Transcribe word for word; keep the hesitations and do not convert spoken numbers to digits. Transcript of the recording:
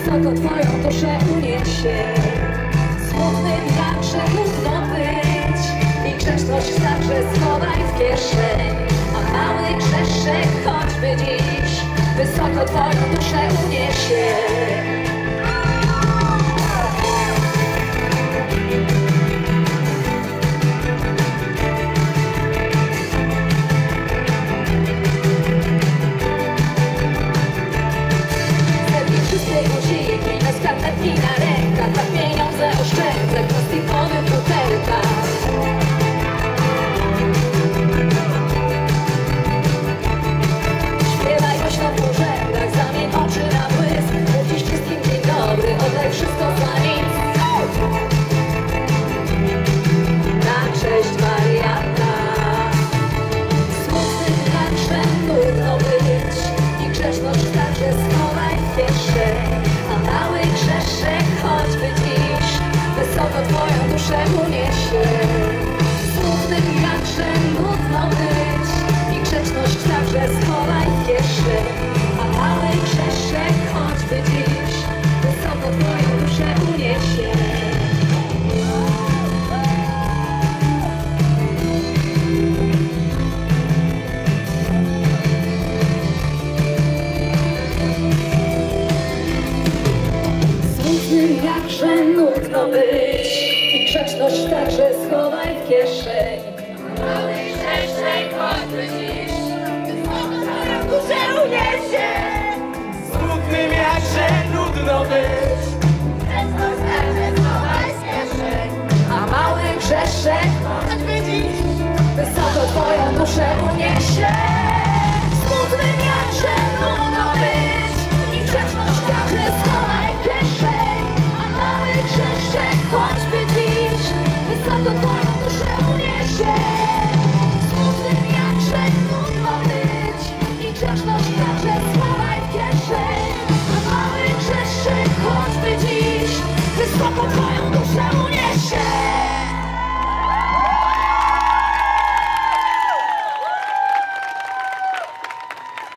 wysoko twoją duszę uniesie. Smutnym jakże trudno być i grzeszność także schowaj w kieszeń. A mały grzeszek choćby dziś wysoko twoją duszę uniesie. Skarpetki na rękach, a pieniądze oszczędzę w plastikowych butelkach. Śpiewaj głośno w urzędach, zamień oczy na błysk. Mów dziś wszystkim dzień dobry, oddaj wszystko za nic. Na cześć wariata. Smutnym także trudno być i grzeszność także schowaj w kieszeń. Mały grzeszek choćby dziś wysoko twoją duszę uniesie. Smutnym jakże nudno być i grzeczność także schowaj w kieszeń. A mały grzeszek choćby dziś wysoko twoją duszę uniesie. Jakże nudno być i grzeczność także schowaj w kieszeń. Mały grzeszek choćby dziś wysoko twoją duszę uniesie. Smutnym jakże nudno być, grzeczność także schowaj w kieszeń. A mały grzeszek choćby dziś wysoko twoją duszę uniesie. Smutnym jakże nudno być i grzeczność także schowaj w kieszeń. Grzeszek choćby dziś wysoko twoją duszę uniesie. Smutnym jakże nudno być i grzeszność także schowaj w kieszeń. A mały grzeszek choćby dziś